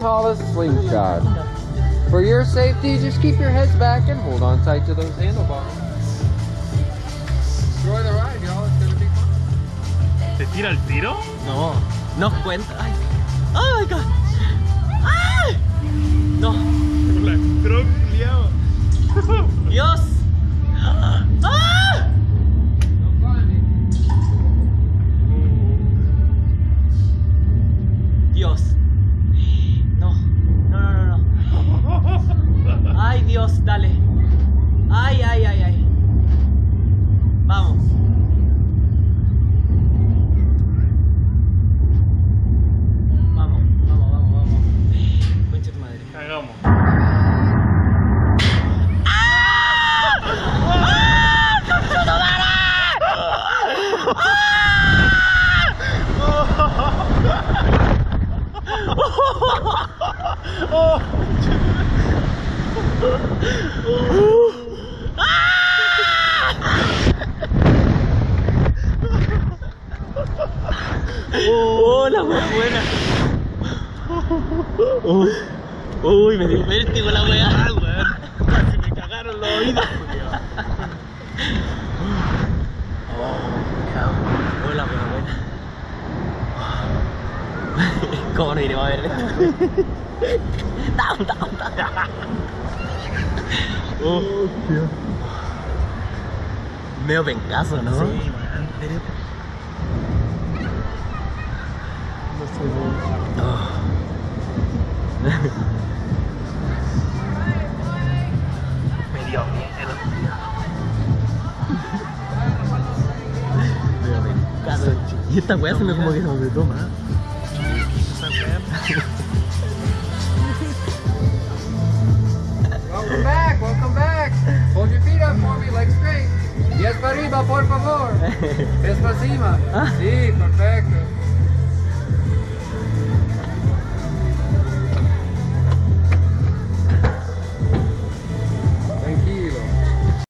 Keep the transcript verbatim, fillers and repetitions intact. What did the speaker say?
tallest slingshot. For your safety, just keep your heads back and hold on tight to those handlebars. Enjoy the ride, y'all. It's gonna be fun. ¿Te tira el tiro? No, no cuenta. Ay, oh my god. ¡Ay! No. La entró, culiao. Dios. ¡Ah! Dios. No, no, no, no, no. Ay, Dios, dale. Ay, ay, ay, ay. Vamos. Vamos, vamos, vamos, vamos. Concha tu madre. Cagamos. Oh, la wea buena. Uy, uy, me dio vértigo la wea. Casi me cagaron los oídos, culiao. Oh, la wea buena. ¿Cómo no iremos a ver esto? Down, down, down. Oh, tío. Medio pencazo, ¿no? Sí, man. No sé, no. Oh. Me dio miedo. Medio pencazo. Y esta wea se me como que se me toma. Welcome back, welcome back. Hold your feet up for me, legs straight. Yes, para arriba, por favor. Es para encima. Sí, perfecto.